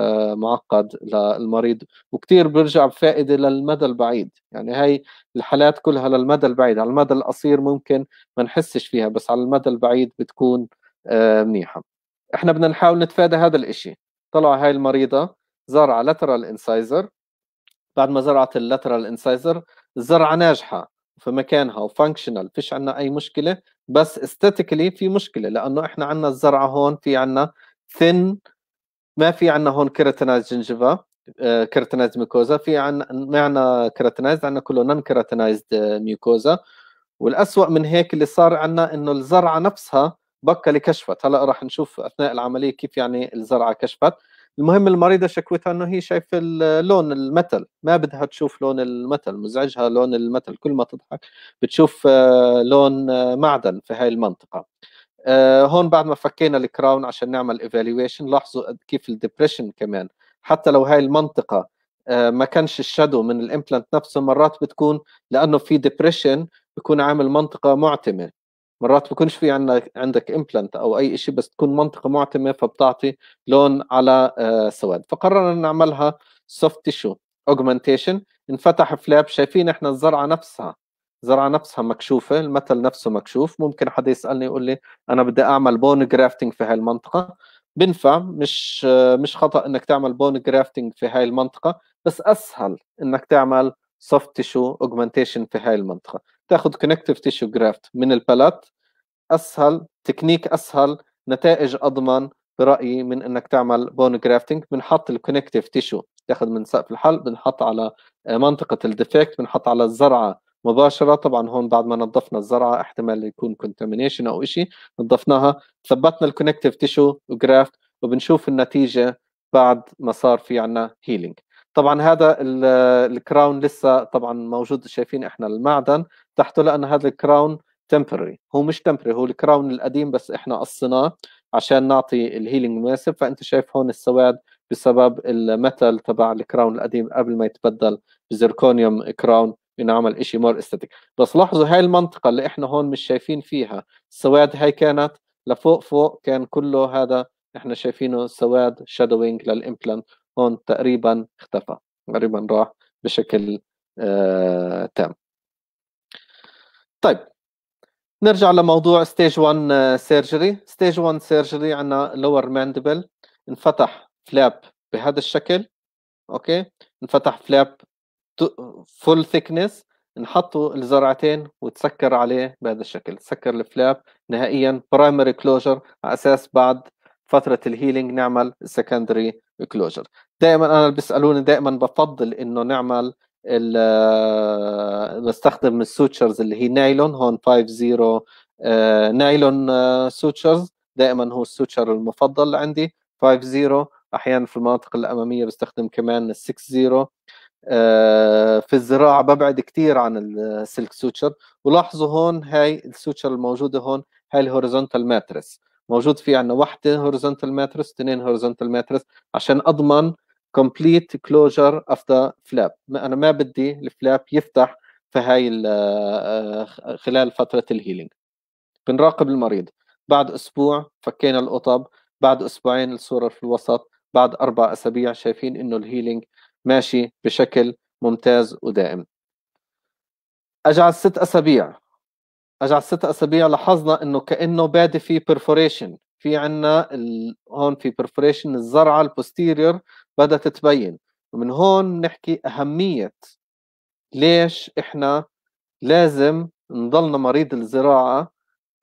معقد للمريض، وكتير بيرجع بفائدة للمدى البعيد. يعني هاي الحالات كلها للمدى البعيد، على المدى القصير ممكن ما نحسش فيها، بس على المدى البعيد بتكون منيحة. احنا بدنا نحاول نتفادى هذا الاشي. طلع هاي المريضة زرعة لاترال انسايزر، بعد ما زرعت اللاترال انسايزر الزرعة ناجحة في مكانها وفانكشنال، فيش عنا اي مشكلة. بس استاتيكلي في مشكلة، لانه احنا عنا الزرعة هون في عنا ثن، ما في عنا هون كيراتينايز جنجفا، كيراتينايز ميكوزا. في عنا ما عنا كيراتينايز، عنا كله نون كيراتينايزد ميكوزا. والأسوأ من هيك اللي صار عنا انه الزرعة نفسها بكة اللي كشفت. هلا راح نشوف اثناء العملية كيف يعني الزرعة كشفت. المهم المريضة شكوتها انه هي شايفة لون المتل، ما بدها تشوف لون المتل، مزعجها لون المتل. كل ما تضحك بتشوف لون معدن في هاي المنطقة. هون بعد ما فكينا الكراون عشان نعمل ايفالويشن، لاحظوا كيف الدبريشن كمان، حتى لو هاي المنطقة ما كانش الشادو من الامبلانت نفسه، مرات بتكون لانه في ديبريشن بيكون عامل منطقة معتمة. مرات بيكونش في عندك امبلانت او اي شيء، بس تكون منطقة معتمة فبتعطي لون على سواد. فقررنا نعملها سوفت تيشو اوجمانتيشن. انفتح فلاب، شايفين احنا الزرعة نفسها، الزرعة نفسها مكشوفة، المثل نفسه مكشوف. ممكن حدا يسألني يقول لي انا بدي اعمل بون جرافتنج في هاي المنطقة. بنفع، مش خطأ انك تعمل بون جرافتنج في هاي المنطقة، بس اسهل انك تعمل سوفت تيشو اوجمانتيشن في هاي المنطقة. تاخذ كونكتيف تيشو جرافت من البلات، اسهل تكنيك، اسهل نتائج، اضمن برايي من انك تعمل بون جرافتنج. بنحط الكونكتيف تيشو، تاخذ من سقف الحلق، بنحط على منطقه الديفكت، بنحط على الزرعه مباشره. طبعا هون بعد ما نظفنا الزرعه احتمال يكون كونتامينيشن او شيء، نظفناها، ثبتنا الكونكتيف تيشو جرافت، وبنشوف النتيجه بعد ما صار في عنا هيلينج. طبعا هذا الكراون لسه طبعا موجود، شايفين احنا المعدن تحته، لان هذا الكراون تمبرري، هو مش تمبرري، هو الكراون القديم بس احنا قصيناه عشان نعطي الهيلينج مناسب. فانت شايف هون السواد بسبب الميتال تبع الكراون القديم قبل ما يتبدل بزركونيوم كراون ينعمل اشي مور استاتيك. بس لاحظوا هاي المنطقة اللي احنا هون مش شايفين فيها السواد، هاي كانت لفوق فوق، كان كله هذا احنا شايفينه سواد شادوينج للإمبلانت. هون تقريبا اختفى، تقريبا راح بشكل تام. طيب نرجع لموضوع ستيج 1 سيرجري. ستيج 1 سيرجري عندنا لور ماندبل، انفتح فلاب بهذا الشكل. اوكي، انفتح فلاب فول ثيكنس، نحطوا الزرعتين وتسكر عليه بهذا الشكل، تسكر الفلاب نهائيا، برايمري كلوجر، على اساس بعد فترة الهيلينج نعمل سكندري كلوجر. دائما انا اللي بيسالوني دائما بفضل انه نعمل بستخدم السوتشرز اللي هي نايلون. هون 50 نايلون سوتشرز، دائما هو السوتشر المفضل عندي 50. احيانا في المناطق الاماميه بستخدم كمان 60. في الزراعة ببعد كتير عن السلك سوتشر. ولاحظوا هون هاي السوتشر الموجودة هون، هاي الهوريزونتال ماتريس، موجود في عنا واحدة هوريزونتال ماتريس، اثنين هوريزونتال ماتريس، عشان أضمن complete closure of the flap. أنا ما بدي الفلاب يفتح في هاي خلال فترة الهيلينج. بنراقب المريض، بعد أسبوع فكينا القطب، بعد أسبوعين الصورة في الوسط، بعد 4 أسابيع شايفين إنه الهيلينج ماشي بشكل ممتاز ودائم. أجي على 6 أسابيع، أجي على 6 أسابيع لاحظنا إنه كأنه بادي في برفوريشن، في عنا هون في برفوريشن، الزرعة البوستيريور بدأت تبين. ومن هون نحكي أهمية ليش إحنا لازم نضلنا مريض الزراعة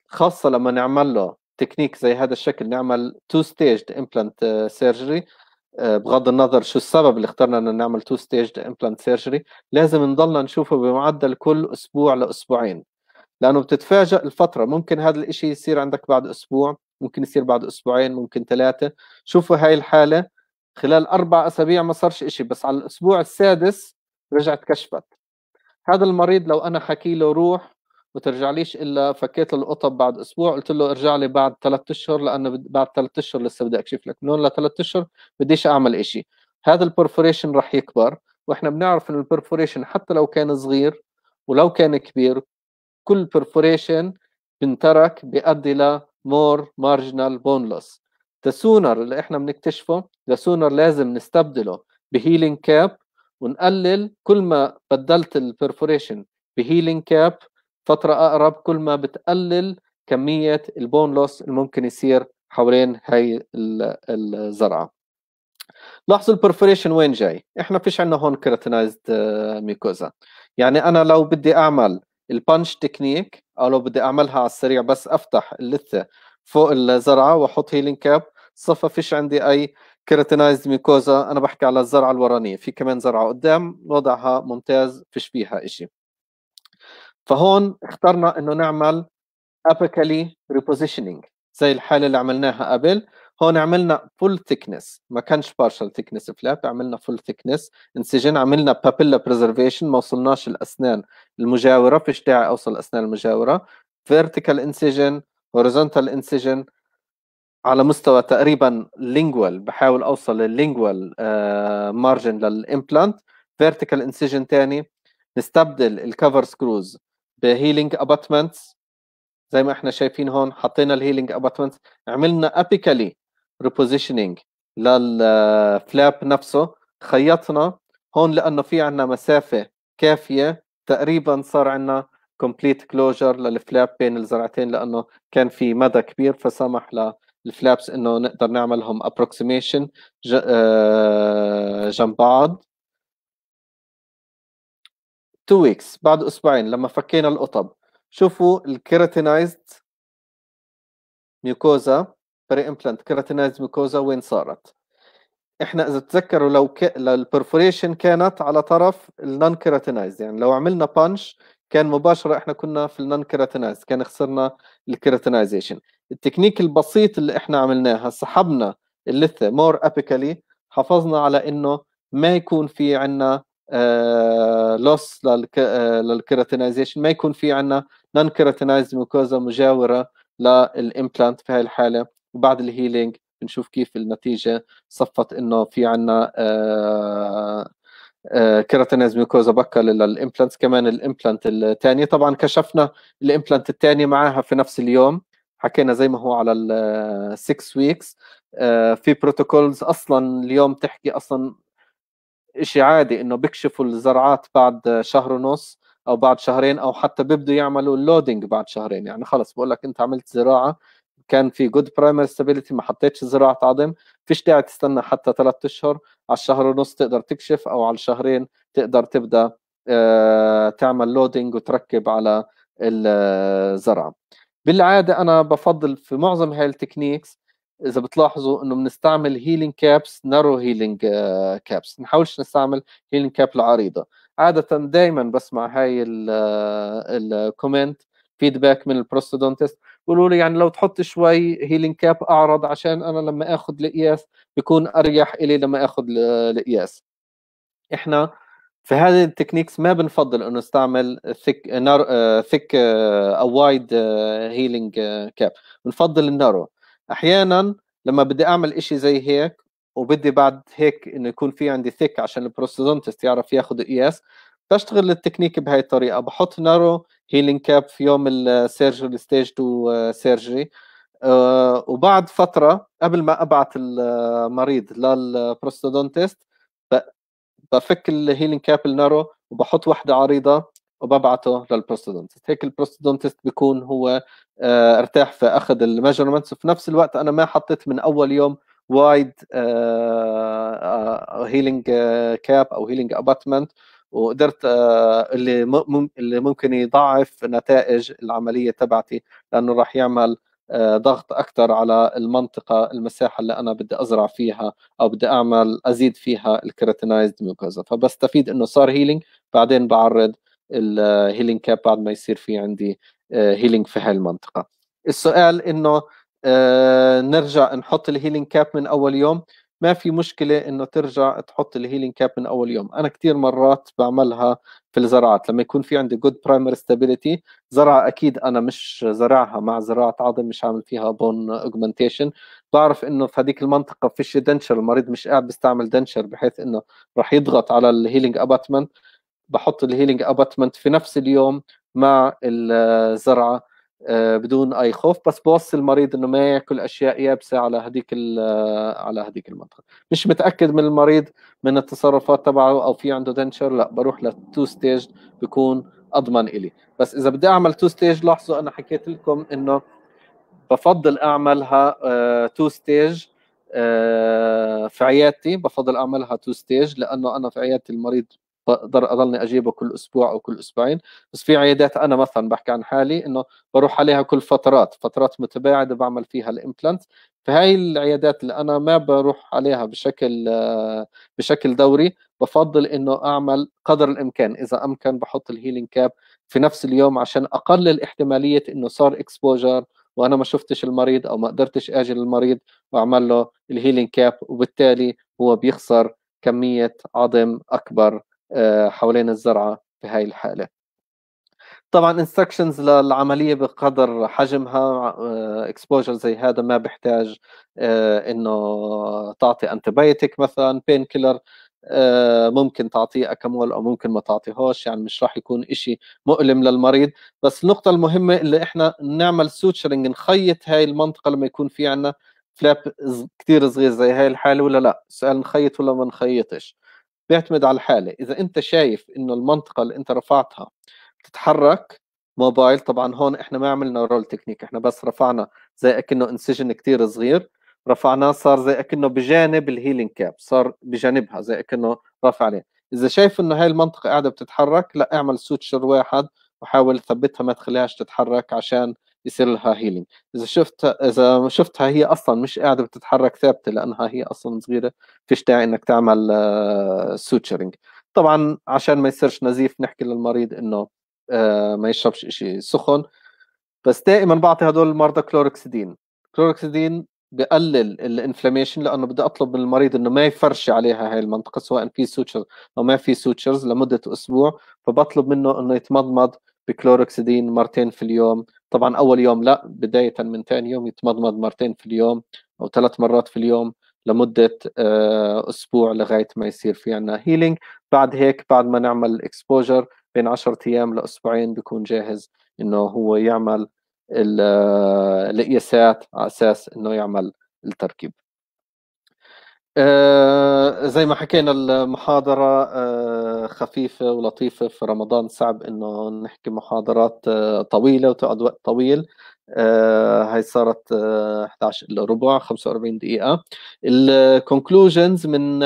خاصة لما نعمل له تكنيك زي هذا الشكل، نعمل تو ستيجد امبلانت سيرجري. بغض النظر شو السبب اللي اخترنا انه نعمل تو ستيجد امبلانت سيرجري، لازم نضلنا نشوفه بمعدل كل اسبوع لاسبوعين، لانه بتتفاجئ الفترة. ممكن هذا الاشي يصير عندك بعد اسبوع، ممكن يصير بعد اسبوعين، ممكن 3. شوفوا هاي الحالة خلال 4 اسابيع ما صارش اشي، بس على الاسبوع السادس رجعت كشفت. هذا المريض لو انا حكي له روح وترجع ليش الا فكيت له القطب بعد اسبوع، قلت له ارجع لي بعد 3 اشهر، لانه بعد 3 اشهر لسه بدي اكشف لك، من هون ل3 اشهر بديش اعمل اشي. هذا البرفوريشن راح يكبر، واحنا بنعرف ان البرفوريشن حتى لو كان صغير ولو كان كبير، كل برفوريشن بنترك بيؤدي ل more marginal bone loss. السونر اللي احنا بنكتشفه، السونر لازم نستبدله بهيلينج كاب، ونقلل كل ما بدلت البرفوريشن بهيلينج كاب فترة أقرب، كل ما بتقلل كمية البون لوس اللي ممكن يصير حوالين هاي الزرعة. لاحظوا البرفوريشن وين جاي. احنا فيش عندنا هون كيراتينايزد ميكوزا. يعني انا لو بدي اعمل البانش تكنيك، او لو بدي اعملها على السريع بس افتح اللثه فوق الزرعه واحط هيلينج كاب، صفى فيش عندي اي كيراتينايزد ميكوزا. انا بحكي على الزرعه الورانيه، في كمان زرعه قدام وضعها ممتاز فيش فيها اشي. فهون اخترنا انه نعمل apically repositioning زي الحالة اللي عملناها قبل. هون عملنا full thickness، ما كانش partial thickness flap، عملنا full thickness انسجن، عملنا papilla preservation، ما وصلناش الأسنان المجاورة، فيش داعي أوصل الأسنان المجاورة. vertical incision، horizontal incision على مستوى تقريبا lingual، بحاول أوصل للlingual margin للإمبلانت. vertical incision تاني، نستبدل الكفر سكروز بهيلينج abutments زي ما احنا شايفين هون. حطينا الهيلينج اباتمنت، عملنا ابيكالي ريبوزيشننج للفلاب نفسه، خيطنا هون لانه في عندنا مسافه كافيه، تقريبا صار عندنا كومبليت كلوجر للفلاب بين الزرعتين، لانه كان في مدى كبير فسمح للفلابس انه نقدر نعملهم ابروكسيميشن جنب بعض. 2 ويكس بعد اسبوعين لما فكينا القطب، شوفوا الكيراتينايزد ميوكوزا، بري امبلانت كيراتينايز ميوكوزا وين صارت. احنا اذا تتذكروا لو البرفوريشن كانت على طرف النون كيراتينايز، يعني لو عملنا بانش كان مباشره احنا كنا في النون كيراتينايز، كان خسرنا الكيراتينايزيشن. التكنيك البسيط اللي احنا عملناها، سحبنا اللثه مور ابيكالي، حافظنا على انه ما يكون في عندنا لوس للكيراتينايزيشن، ما يكون في عندنا نون كيراتينايز ميوكوزا مجاوره للإمبلانت في هاي الحالة. وبعد الهيلينج بنشوف كيف النتيجة صفت إنه في عنا كيراتينيز ميوكوزا بكا للإمبلانت. كمان الإمبلانت الثانية طبعا كشفنا الإمبلانت الثانية معاها في نفس اليوم، حكينا زي ما هو على ال 6 ويكس. في بروتوكولز أصلا اليوم تحكي أصلا إشي عادي إنه بيكشفوا الزرعات بعد شهر ونص او بعد شهرين، او حتى بيبدوا يعملوا اللودينج بعد شهرين. يعني خلص بقول لك انت عملت زراعه كان في جود برايمري ستابيليتي، ما حطيتش زراعه عظم، فيش داعي تستنى حتى 3 اشهر، على الشهر ونص تقدر تكشف، او على الشهرين تقدر تبدا تعمل لودينج وتركب على الزرعه. بالعاده انا بفضل في معظم هاي التكنيكس، اذا بتلاحظوا انه بنستعمل هيلينج كابس، نارو هيلينج كابس، نحاولش نستعمل هيلينج كاب العريضه. عادة دائما بسمع هاي الكومنت فيدباك من البروستودونتست، بيقولوا لي يعني لو تحط شوي هيلينج كاب اعرض، عشان انا لما اخذ القياس بيكون اريح الي لما اخذ القياس. احنا في هذه التكنيكس ما بنفضل انه نستعمل ثيك او وايد هيلينج كاب، بنفضل النارو. احيانا لما بدي اعمل اشي زي هيك وبدي بعد هيك انه يكون في عندي ثيك عشان البروستودونتست يعرف ياخذ قياس، بشتغل التكنيك بهاي الطريقه، بحط نارو هيلينج كاب في يوم السيرجري ستيج 2 سيرجري، وبعد فتره قبل ما ابعث المريض للبروستودونتست بفك الهيلينج كاب النارو وبحط واحدة عريضة وببعته للبروستودونتست. هيك البروستودونتست بيكون هو ارتاح في اخذ الميجرمنتس، وفي نفس الوقت انا ما حطيت من اول يوم وايد هيلينج كاب او هيلينج اباتمنت، وقدرت اللي ممكن يضاعف نتائج العملية تبعتي، لأنه راح يعمل ضغط أكثر على المنطقة، المساحة اللي أنا بدي أزرع فيها أو بدي أعمل أزيد فيها الكيراتينايزد ميوكوزا. فبستفيد إنه صار هيلينج، بعدين بعرض الهيلينج كاب بعد ما يصير في عندي هيلينج في هاي المنطقة. السؤال إنه نرجع نحط الهيلينج كاب من أول يوم. ما في مشكلة إنه ترجع تحط الهيلينج كاب من أول يوم. أنا كثير مرات بعملها في الزراعات لما يكون في عندي good primary stability. زرعة أكيد أنا مش زرعها مع زراعة عظم، مش عامل فيها bone augmentation، بعرف إنه في هذيك المنطقة فيش دنشر، المريض مش قاعد بيستعمل دنشر بحيث إنه راح يضغط على الهيلينج أباتمنت. بحط الهيلينج أباتمنت في نفس اليوم مع الزرعة بدون اي خوف، بس بوصي المريض انه ما ياكل اشياء يابسه على هذيك المنطقه. مش متاكد من المريض من التصرفات تبعه او في عنده دنشر، لا بروح للتو ستيج، بكون اضمن الي. بس اذا بدي اعمل تو ستيج، لاحظوا انا حكيت لكم انه بفضل اعملها تو ستيج في عيادتي. بفضل اعملها تو ستيج لانه انا في عيادتي المريض بقدر اضلني اجيبه كل اسبوع او كل اسبوعين. بس في عيادات انا مثلا بحكي عن حالي انه بروح عليها كل فترات متباعده بعمل فيها الامبلانت. فهاي العيادات اللي انا ما بروح عليها بشكل دوري، بفضل انه اعمل قدر الامكان اذا امكن بحط الهيلينج كاب في نفس اليوم عشان اقلل احتماليه انه صار اكسبوجر وانا ما شفتش المريض او ما قدرتش اجي للمريض واعمل له الهيلينج كاب، وبالتالي هو بيخسر كميه عظم اكبر حوالين الزرعه في هاي الحاله. طبعا انستركشنز للعمليه بقدر حجمها. اكسبوجر زي هذا ما بيحتاج انه تعطي انتبايوتيك مثلا، بين كيلر ممكن تعطيه اكمول او ممكن ما تعطيهوش، يعني مش راح يكون إشي مؤلم للمريض. بس النقطه المهمه اللي احنا نعمل سوتشرنج، نخيط هاي المنطقه لما يكون في عندنا فلاب كثير صغير زي هاي الحاله ولا لا. السؤال نخيط ولا ما نخيطش بيعتمد على الحاله. اذا انت شايف انه المنطقه اللي انت رفعتها تتحرك موبايل، طبعا هون احنا ما عملنا رول تكنيك، احنا بس رفعنا زي اكنه انسجن كتير صغير، رفعناه صار زي اكنه بجانب الهيلينج كاب، صار بجانبها زي اكنه رافع عليه. اذا شايف انه هاي المنطقه قاعده بتتحرك، لا اعمل سوتشر واحد وحاول تثبتها ما تخليهاش تتحرك عشان يصير لها هيلينج. اذا شفتها هي اصلا مش قاعده بتتحرك ثابته لانها هي اصلا صغيره، فيش داعي انك تعمل سوتشرنج. طبعا عشان ما يصيرش نزيف نحكي للمريض انه ما يشربش شيء سخن. بس دائما بعطي هدول المرضى كلوركسيدين. كلوركسيدين بقلل الانفلاميشن، لانه بدي اطلب من المريض انه ما يفرش عليها هاي المنطقه سواء في سوتشر او ما في سوتشرز لمده اسبوع. فبطلب منه انه يتمضمض بكلوركسيدين مرتين في اليوم. طبعا اول يوم لا، بدايه من ثاني يوم يتمضمض مرتين في اليوم او 3 مرات في اليوم لمده اسبوع لغايه ما يصير في عنا هيلينج. بعد هيك بعد ما نعمل اكسبوجر بين 10 ايام لاسبوعين بيكون جاهز انه هو يعمل القياسات على اساس انه يعمل التركيب. زي ما حكينا المحاضرة خفيفة ولطيفة. في رمضان صعب انه نحكي محاضرات طويلة وتقعد وقت طويل. هاي صارت 11 الا ربع، 45 دقيقة. الكونكلوجنز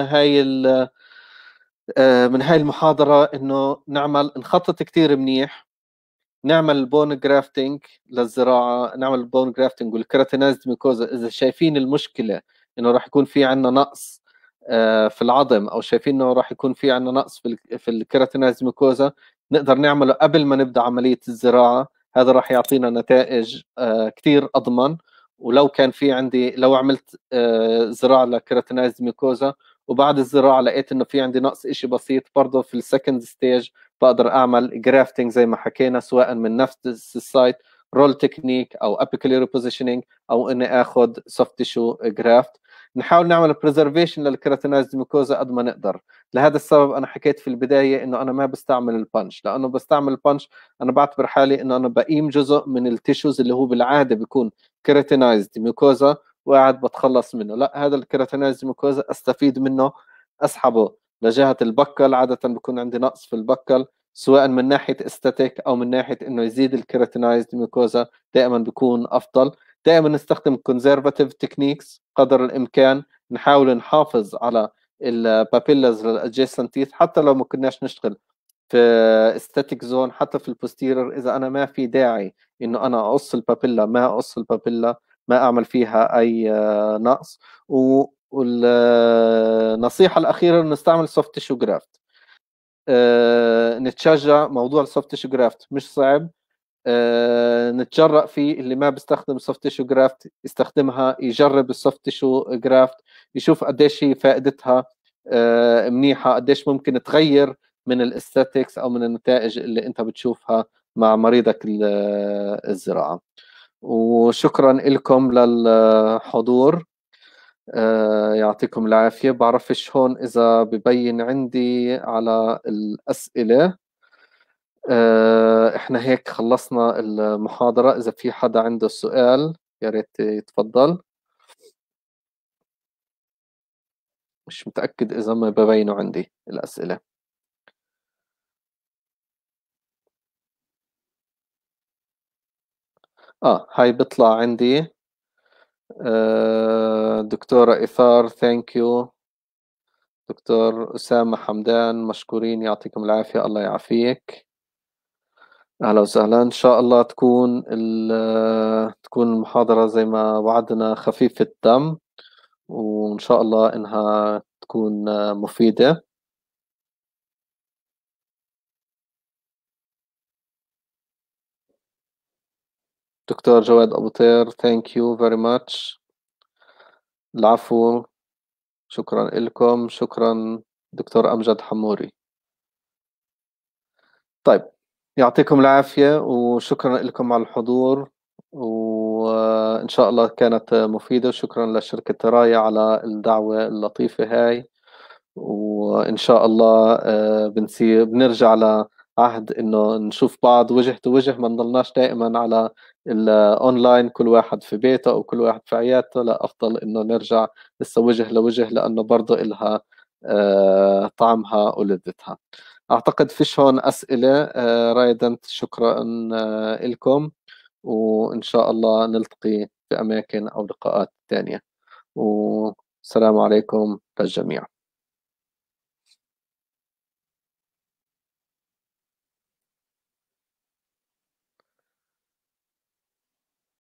من هاي المحاضرة انه نخطط كتير منيح، نعمل بون جرافتنج للزراعه، نعمل بون جرافتنج والكيراتينايزد ميكوزا اذا شايفين المشكله انه راح يكون في عندنا نقص في العظم، او شايفين انه راح يكون في عندنا نقص في الكيراتينايزد ميكوزا، نقدر نعمله قبل ما نبدا عمليه الزراعه. هذا راح يعطينا نتائج كثير اضمن. ولو كان في عندي، لو عملت زراعه لكيراتينايزد ميكوزا وبعد الزراعه لقيت انه في عندي نقص شيء بسيط، برضه في السكند ستيج بقدر اعمل جرافتنج زي ما حكينا، سواء من نفس السايت رول تكنيك او ابيكالي ريبوزيشننج او اني اخذ سوفت تيشو جرافت. نحاول نعمل بريزرفيشن للكيراتينايزد ميكوزا قد ما نقدر. لهذا السبب انا حكيت في البدايه انه انا ما بستعمل البانش، لانه بستعمل البانش انا بعتبر حالي انه انا بقيم جزء من التيشوز اللي هو بالعاده بيكون كيراتينايزد ميكوزا وقاعد بتخلص منه. لا، هذا الكيراتينايزد ميكوزا استفيد منه، اسحبه لجهه البكل. عاده بكون عندي نقص في البكل، سواء من ناحيه استاتيك او من ناحيه انه يزيد الكيراتينايزد ميوكوزا، دائما بيكون افضل. دائما نستخدم كونزرفاتيف تكنيكس قدر الامكان، نحاول نحافظ على البابيلاز للادجيسنت تيث حتى لو ما كناش نشتغل في static zone حتى في البوستيرر، إذا أنا ما في داعي إنه أنا أقص البابيلا ما أقص البابيلا، ما أعمل فيها أي نقص. والنصيحة الأخيرة إنه نستعمل soft tissue graft. نتشجع موضوع السوفت تيشو جرافت، مش صعب. نتجرأ فيه. اللي ما بيستخدم السوفت تيشو جرافت يستخدمها، يجرب السوفت تيشو جرافت، يشوف قديش هي فائدتها منيحة، قديش ممكن تغير من الاستاتيكس او من النتائج اللي انت بتشوفها مع مريضك الزراعة. وشكرا لكم للحضور. يعطيكم العافية. بعرفش هون إذا ببين عندي على الأسئلة. إحنا هيك خلصنا المحاضرة. إذا في حدا عنده سؤال يا ريت يتفضل. مش متأكد إذا ما ببينوا عندي الأسئلة. هاي بيطلع عندي. دكتورة إثار ثانك يو. دكتور أسامة حمدان مشكورين، يعطيكم العافية، الله يعافيك. أهلا وسهلا. إن شاء الله تكون المحاضرة زي ما وعدنا خفيفة الدم، وإن شاء الله إنها تكون مفيدة. دكتور جواد أبو طير thank you very much. العفو. شكرا لكم. شكرا دكتور أمجد حموري. طيب، يعطيكم العافية وشكرا لكم على الحضور، وإن شاء الله كانت مفيدة. وشكرا لشركة راية على الدعوة اللطيفة هاي. وإن شاء الله بنرجع لعهد إنه نشوف بعض وجه لوجه، ما نضلناش دائما على الأونلاين، كل واحد في بيته أو كل واحد في عيادته. لا، أفضل إنه نرجع لسه وجه لوجه، لأنه برضه إلها طعمها ولذتها. أعتقد فيش هون أسئلة. رايدنت شكرا لكم، وإن شاء الله نلتقي في أماكن أو لقاءات تانية. والسلام عليكم للجميع.